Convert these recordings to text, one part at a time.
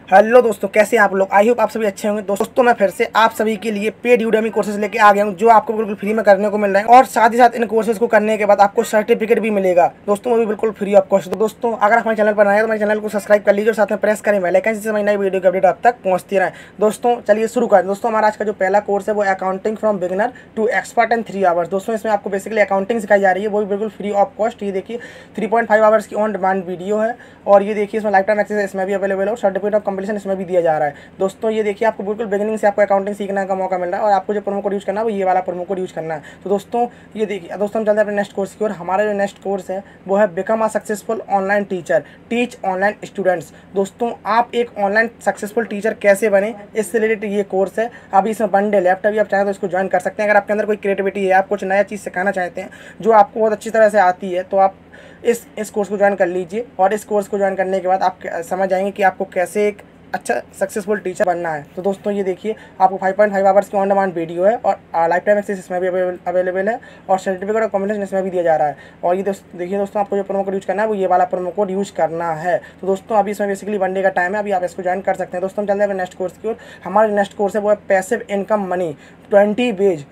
Hello दोस्तों, कैसे हैं आप लोग। आई होप आप सभी अच्छे होंगे। दोस्तों मैं फिर से आप सभी के लिए पेड यूडेमी कोर्सेज लेके आ गया हूं, जो आपको बिल्कुल फ्री में करने को मिल रहा है और साथ ही साथ इन कोर्सेज को करने के बाद आपको सर्टिफिकेट भी मिलेगा दोस्तों, वो भी बिल्कुल फ्री ऑफ कॉस्ट। दोस्तों अगर आप हमारे चैनल पर नए हैं तो हमारे चैनल को सब्सक्राइब कर लीजिए और साथ में प्रेस करें बेल आइकन, जिससे हमारी नई वीडियो की अपडेट आप तक पहुंचती रहे। दोस्तों चलिए शुरू करें। दोस्तों हमारा आज का जो पहला कोर्स है वो accounting from beginner to expert in 3 hours. दोस्तों इसमें आपको बेसिकली अकाउंटिंग सिखाई जा रही है, वो भी बिल्कुल फ्री ऑफ कॉस्ट। ये देखिए 3.5 आवर्स की ऑन डिमांड वीडियो है और ये देखिए इसमें लाइफ टाइम एक्सेस इसमें भी अवेलेबल है और सर्टिफिकेट ऑफ कंप्लीशन इसमें भी दिया जा रहा है। दोस्तों ये देखिए आपको बिल्कुल बिगिनिंग से आपको अकाउंटिंग सीखने का मौका मिल रहा है और आपको जो प्रोमो कोड यूज़ करना है वो ये वाला प्रोमो कोड यूज़ करना है। तो दोस्तों ये देखिए, दोस्तों हम चलते हैं अपने नेक्स्ट कोर्स की ओर। हमारा जो नेक्स्ट कोर्स है वो है become a successful online teacher, teach online students. दोस्तों आप एक ऑनलाइन सक्सेसफुल टीचर कैसे बने, इससे रिलेटेड ये कोर्स है। अभी इसमें 1 डे लेफ्ट, अभी आप चाहें तो इसको ज्वाइन कर सकते हैं। अगर आपके अंदर कोई क्रिएटिविटी है, आप कुछ नया चीज़ सिखाना चाहते हैं जो आपको बहुत अच्छी तरह से आती है, तो आप इस कोर्स को ज्वाइन कर लीजिए। और इस कोर्स को ज्वाइन करने के बाद आप समझ जाएंगे कि आपको कैसे एक अच्छा सक्सेसफुल टीचर बनना है। तो दोस्तों ये देखिए आपको 5.5 आवर्स की ऑन डिमांड वीडियो है और लाइफ टाइम एक्सेस इसमें भी अवेलेबल है और सर्टिफिकेट ऑफ कॉम्बिनेशन इसमें भी दिया जा रहा है। और ये देखिए दोस्तों, आपको जो प्रोमो कोड यूज़ करना है वो ये वाला प्रोमो कोड यूज़ करना है। तो दोस्तों अभी इसमें बेसिकली 1 डे का टाइम है, अभी आप इसको ज्वाइन कर सकते हैं। दोस्तों हम चलते हैं नेक्स्ट कोर्स की ओर। हमारा नेक्स्ट कोर्स है वो है passive income money 20 ways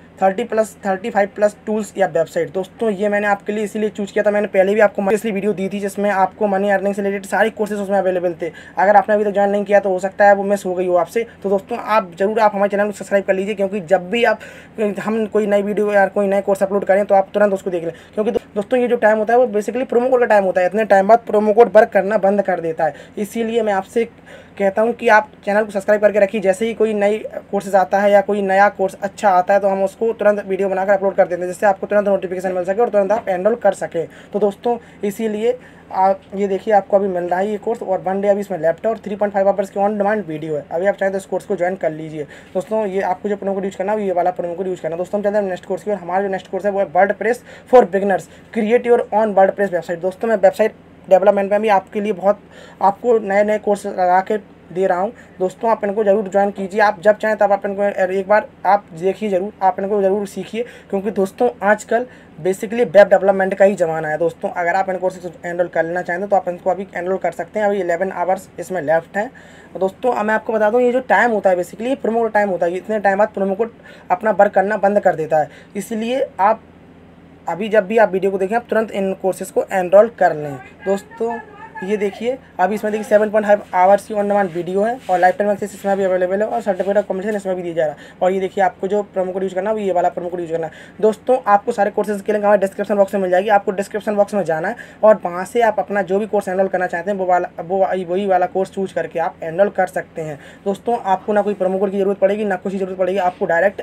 35+ tools या वेबसाइट। दोस्तों ये मैंने आपके लिए इसीलिए चूज किया था, मैंने पहले भी आपको इसलिए वीडियो दी थी जिसमें आपको मनी अर्निंग से रिलेटेड सारी कोर्सेज उसमें अवेलेबल थे। अगर आपने अभी तक ज्वाइन नहीं किया तो हो सकता है वो मिस हो गई हो आपसे। तो दोस्तों आप जरूर आप हमारे चैनल को सब्सक्राइब कर लीजिए, क्योंकि जब भी हम कोई नई वीडियो या कोई नए कोर्स अपलोड करें तो आप तुरंत उसको देख लें। क्योंकि दोस्तों ये जो टाइम होता है वो बेसिकली प्रोमो कोड का टाइम होता है, इतने टाइम बाद प्रोमो कोड वर्क करना बंद कर देता है। इसीलिए मैं आपसे कहता हूं कि आप चैनल को सब्सक्राइब करके रखिए। जैसे ही कोई नई कोर्सेज आता है या कोई नया कोर्स अच्छा आता है तो हम उसको तुरंत वीडियो बनाकर अपलोड कर देते हैं, जिससे आपको तुरंत नोटिफिकेशन मिल सके और तुरंत आप एनरोल कर सकें। तो दोस्तों इसीलिए आप ये देखिए आपको अभी मिल रहा है ये कोर्स और 1 डे अभी इसमें लेफ्ट है और 3.5 आवर्स की ऑन डिमांड वीडियो है। अभी आप चाहें तो इस कोर्स को ज्वाइन कर लीजिए। दोस्तों ये आपको जो प्रोमो कोड यूज़ करना है ये वाला प्रोमो कोड यूज़ करना। दोस्तों हम चाहते हैं नेक्स्ट कोर्स की और हमारा जो नेक्स्ट कोर्स है वो है WordPress for beginners, create your own WordPress website. दोस्तों मैं वेबसाइट डेवलपमेंट में भी आपके लिए बहुत आपको नए कोर्स लगा के दे रहा हूं। दोस्तों आप इनको जरूर ज्वाइन कीजिए, आप जब चाहें तब आप इनको एक बार आप देखिए जरूर, आप इनको जरूर सीखिए, क्योंकि दोस्तों आजकल बेसिकली वेब डेवलपमेंट का ही ज़माना है। दोस्तों अगर आप इन कोर्सेज एनरोल कर लेना चाहें तो आप इनको अभी एनरोल कर सकते हैं। अभी 11 आवर्स इसमें लेफ्ट हैं। और दोस्तों अब मैं आपको बता दूं, ये जो टाइम होता है बेसिकली प्रोमो कोड टाइम होता है, इतने टाइम बाद प्रोमो कोड अपना वर्क करना बंद कर देता है। इसलिए आप अभी जब भी आप वीडियो को देखें आप तुरंत इन कोर्सेज़ को एनरोल कर लें। दोस्तों ये देखिए अभी इसमें देखिए 7.5 आवर्स की ऑन डिमांड वीडियो है और लाइफ टाइम एक्सेस इसमें भी अवेलेबल है और सर्टिफिकेट ऑफ कॉम्बिनेशन इसमें भी दिया जा रहा है। और ये देखिए आपको जो प्रोमो कोड यूज़ करना है वो ये वाला प्रोमो कोड यूज़ करना है। दोस्तों आपको सारे कोर्सेज के लिंक हमारे डिस्क्रिप्शन बॉक्स में मिल जाएगी, आपको डिस्क्रिप्शन बॉक्स में जाना है और वहाँ से आप अपना जो भी कोर्स एनरोल करना चाहते हैं वही वाला कोर्स चूज करके आप एनरोल कर सकते हैं। दोस्तों आपको ना कोई प्रोमो कोड की जरूरत पड़ेगी ना कुछ जरूरत पड़ेगी, आपको डायरेक्ट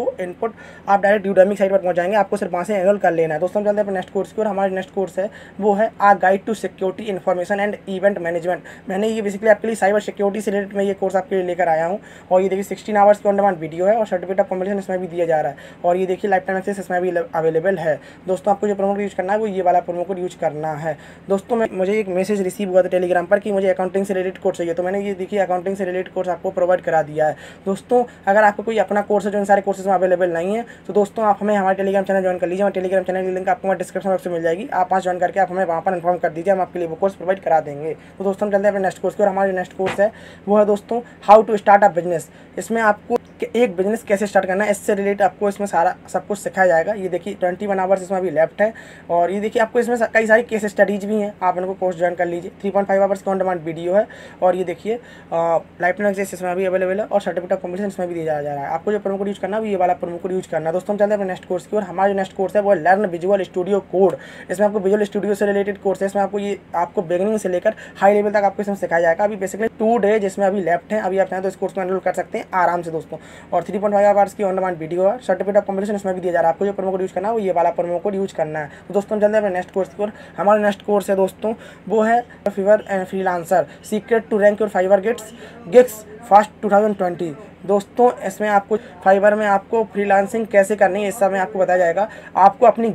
आप डायरेक्ट यूडेमी साइट पर पहुँच जाएंगे, आपको सिर्फ वहाँ से एनरोल कर लेना है। दोस्तों हम चलते हैं अपने नेक्स्ट कोर्स की और हमारा नेक्स्ट कोर्स है वो है a guide to security information and event management. मैंने ये बेसिकली आपके लिए साइबर सिक्योरिटी से रिलेटेड मैं ये कोर्स आपके लिए लेकर आया हूँ। और ये देखिए 16 आवर्स की ऑन डिमांड वीडियो है और सर्टिफिकेट ऑफ कॉम्बिनेशन इसमें भी दिया जा रहा है। और ये देखिए लाइफ टाइम एक्सेस इसमें भी अवेलेबल है। दोस्तों आपको जो प्रोमो कोड यूज़ करना है वो ये वाला प्रोमो कोड यूज़ करना है। दोस्तों मुझे एक मैसेज रिसीव हुआ था टेलीग्राम पर कि मुझे अकाउंटिंग से रिलेटेड कोर्स चाहिए, तो मैंने ये देखिए अकाउंटिंग से रिलेटेड कोर्स आपको प्रोवाइड करा दिया है। दोस्तों अगर आपको कोई अपना कोर्स है जो इन सारे कोर्सेज में अवेलेबल नहीं है तो दोस्तों आप हमें हमारे टेलीग्राम चैनल ज्वाइन कर लीजिए। हमारे टेलीग्राम चैनल की लिंक आपको हमारे डिस्क्रिप्शन बॉक्स में मिल जाएगी, आप वहाँ ज्वाइन करके आप हमें वहाँ पर इन्फॉर्म कर दीजिए, हम आपके लिए वो कोर्स प्रोवाइड करा देंगे। तो दोस्तों हम चलते हैं अपने नेक्स्ट कोर्स की और हमारा जो नेक्स्ट कोर्स है वो है दोस्तों how to start a business. इसमें आपको एक बिजनेस कैसे स्टार्ट करना है इससे रिलेटेड आपको इसमें सारा सब कुछ सिखाया जाएगा। ये देखिए 21 आवर्स इसमें अभी लेफ्ट है और ये देखिए आपको इसमें कई सारी केस स्टडीज भी हैं, आप इनको कोर्स ज्वाइन कर लीजिए। 3.5 आवर्स की ऑन डिमांड वीडियो है और ये देखिए लाइफ टाइम एक्सेस इसमें भी अवेलेबल है और सर्टिफिकेट ऑफ कॉम्बिनेशन इसमें भी दिया जा रहा है। आपको जो प्रोमो कोड यूज़ करना है ये वाला प्रोमो कोड यूज़ करना है। दोस्तों हम चलते हैं अपने नेक्स्ट कोर्स की और हमारा जो नेक्स्ट कोर्स है वो है लर्न विजुअल स्टूडियो कोड। इसमें आपको विजुअल स्टूडियो से रिलेटेड कोर्स है, इसमें आपको बिगिनिंग से लेकर हाई लेवल तक आपको इसमें सिखाया जाएगा। अभी बेसिकली 2 डे जिसमें अभी लेफ्ट है, अभी आप चाहें तो इस कोर्स में एनरोल कर सकते हैं आराम से दोस्तों। और 3.5 आवर्स की ऑन डिमांड वीडियो है, सर्टिफिकेट ऑफ कॉम्बिनेशन इसमें भी दिया जा रहा है। आपको जो प्रोमो कोड यूज़ करना है वो ये वाला प्रोमो कोड यूज़ करना है। तो दोस्तों हम चलते हैं अपने नेक्स्ट कोर्स की ओर। हमारा नेक्स्ट कोर्स है दोस्तों वो है Fiverr and freelancer, secret to rank your Fiverr gigs fast 2020। दोस्तों इसमें आपको फाइवर में आपको फ्रीलांसिंग कैसे करनी है इस सब में आपको बताया जाएगा। आपको अपनी गिग्स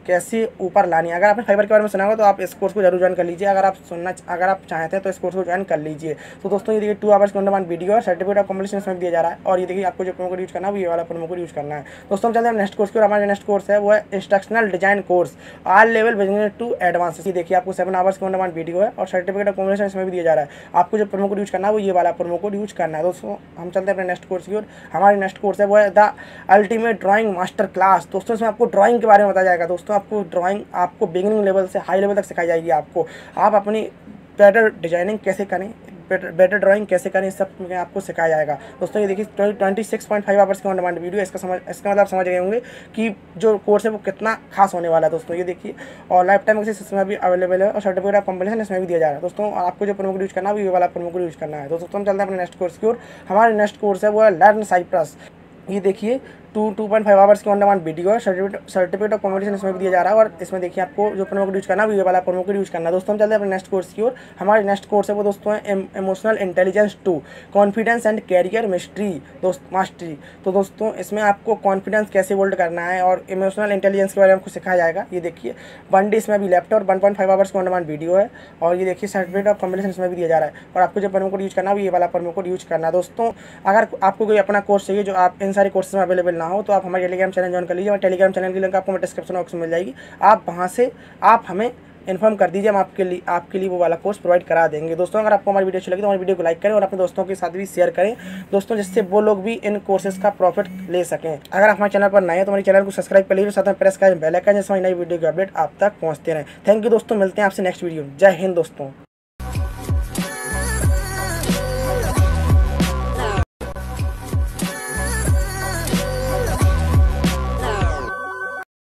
कैसे ऊपर लानी है। अगर आपने फाइबर के बारे में सुना होगा तो आप इस कोर्स को जरूर ज्वाइन कर लीजिए। अगर आप चाहते हैं तो इस कोर्स को ज्वाइन कर लीजिए। तो दोस्तों ये देखिए 2 आवर्स ऑन डिमांड वीडियो और सर्टिफिकेट ऑफ कंप्लीशन इसमें दिया जा रहा है। और ये देखिए आपको जो प्रोमो कोड यूज करना है वो ये वाला प्रोमो कोड यूज करना है। दोस्तों हम चलते हैं नेक्स्ट कोर्स की। और हमारा नेक्स्ट कोर्स है वो है instructional design course all level beginner to advance. ये देखिए आपको 7 आवर्स ऑन डिमांड वीडियो है और सर्टिफिकेट ऑफ कंप्लीशन इसमें भी दिया जा रहा है। आपको जो प्रोमो कोड यूज करना है वो ये वाला प्रोमो कोड यूज करना है। दोस्तों हम चलते हैं अपने नेक्स्ट कोर्स की ओर। हमारी नेक्स्ट कोर्स है वो है the ultimate drawing master class. दोस्तों इसमें आपको ड्राइंग के बारे में बताया जाएगा। दोस्तों आपको ड्राइंग आपको बिगिनिंग लेवल से हाई लेवल तक सिखाई जाएगी। आपको आप अपनी बेटर डिजाइनिंग कैसे करें, बेटर ड्राइंग कैसे करें, इस सब में आपको सिखाया जाएगा। दोस्तों ये देखिए 26.5 आवर्स की ऑन डिमांड वीडियो। इसका मतलब आप समझ गए होंगे कि जो कोर्स है वो कितना खास होने वाला है। दोस्तों ये देखिए और लाइफ टाइम एक्सेस इसमें भी अवेलेबल है और सर्टिफिकेट ऑफ कंप्लीशन इसमें भी दिया जा रहा है। दोस्तों आपको जो प्रोमो कोड यूज करना है वो ये वाला प्रोमो कोड यूज करना है। दोस्तों हम चलते हैं अपने नेक्स्ट कोर्स की ओर। हमारे नेक्स्ट कोर्स है वो है लर्न साइप्रस। ये देखिए 2.5 आवर्स की ऑन डिमांड वीडियो है। सर्टिफिकेट ऑफ कंप्लीशन इसमें भी दिया जा रहा है। और इसमें देखिए आपको जो प्रोमो कोड यूज करना है ये वाला प्रोमो कोड यूज करना है। दोस्तों हम चलते हैं अपने नेक्स्ट कोर्स की ओर। हमारे नेक्स्ट कोर्स है वो दोस्तों है emotional intelligence 2 confidence and career mastery. तो दोस्तों इसमें आपको कॉन्फिडेंस कैसे बिल्ड करना है और इमोशनल इंटेलिजेंस के बारे में आपको सिखाया जाएगा। ये देखिए 1 डे इसमें भी लेफ्ट और 1.5 आवर्स की ऑन डिमांड वीडियो है। और ये देखिए सर्टिफिकेट ऑफ कंप्लीशन इसमें भी दिया जा रहा है। और आपको जो प्रोमो कोड यूज करना है ये वाला प्रोमो कोड यूज करना है। दोस्तों अगर आपको कोई अपना कोर्स चाहिए जो आप इन सारे कोर्सेज में अवेलेबल ना हो तो आप हमारे टेलीग्राम चैनल ज्वाइन कर लीजिए। और टेलीग्राम चैनल की लिंक आपको डिस्क्रिप्शन बॉक्स में मिल जाएगी। आप वहां से आप हमें इन्फॉर्म कर दीजिए, हम आपके लिए वो वाला कोर्स प्रोवाइड करा देंगे। दोस्तों अगर आपको हमारी वीडियो अच्छी लगी तो हमारी वीडियो को लाइक करें और अपने दोस्तों के साथ भी शेयर करें दोस्तों, जिससे वो लोग भी इन कोर्सेज का प्रॉफिट ले सकें। अगर आप हमारे चैनल पर नए हैं तो हमारे चैनल को सब्सक्राइब कर लीजिए, साथ में प्रेस करें बेल आइकन जिससे हमारी नई वीडियो की अपडेट आप तक पहुँचते रहें। थैंक यू दोस्तों, मिलते हैं आपसे नेक्स्ट वीडियो। जय हिंद दोस्तों।